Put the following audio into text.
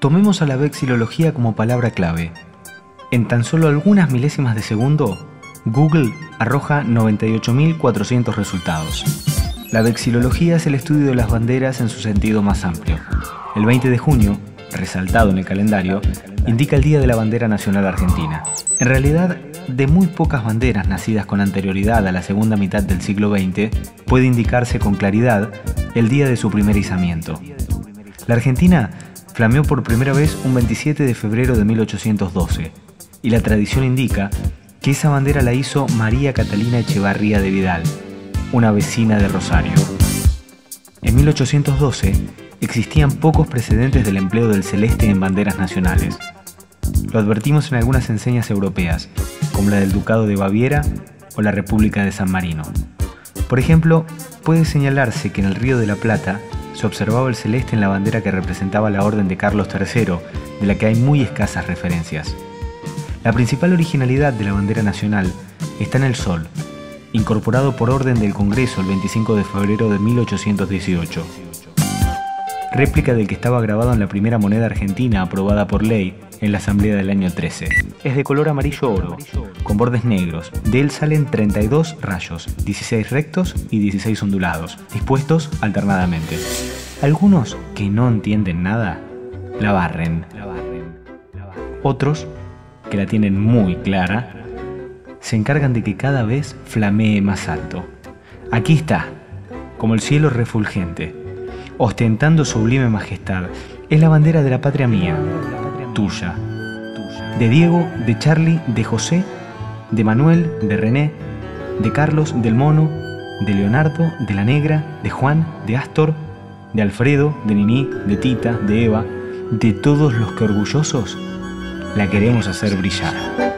Tomemos a la vexilología como palabra clave. En tan solo algunas milésimas de segundo, Google arroja 98.400 resultados. La vexilología es el estudio de las banderas en su sentido más amplio. El 20 de junio, resaltado en el calendario, indica el Día de la Bandera Nacional Argentina. En realidad, de muy pocas banderas nacidas con anterioridad a la segunda mitad del siglo XX, puede indicarse con claridad el día de su primer izamiento. La Argentina flameó por primera vez un 27 de febrero de 1812, y la tradición indica que esa bandera la hizo María Catalina Echevarría de Vidal, una vecina de Rosario. En 1812 existían pocos precedentes del empleo del celeste en banderas nacionales. Lo advertimos en algunas enseñas europeas, como la del Ducado de Baviera o la República de San Marino. Por ejemplo, puede señalarse que en el Río de la Plata se observaba el celeste en la bandera que representaba la Orden de Carlos III, de la que hay muy escasas referencias. La principal originalidad de la bandera nacional está en el sol, incorporado por orden del Congreso el 25 de febrero de 1818. Réplica del que estaba grabado en la primera moneda argentina aprobada por ley en la Asamblea del año 13. Es de color amarillo oro, con bordes negros. De él salen 32 rayos, 16 rectos y 16 ondulados, dispuestos alternadamente. Algunos que no entienden nada, la barren. Otros, que la tienen muy clara, se encargan de que cada vez flamee más alto. Aquí está, como el cielo refulgente, ostentando sublime majestad. Es la bandera de la patria mía, tuya, de Diego, de Charlie, de José, de Manuel, de René, de Carlos, del Mono, de Leonardo, de la Negra, de Juan, de Astor, de Alfredo, de Niní, de Tita, de Eva, de todos los que orgullosos la queremos hacer brillar.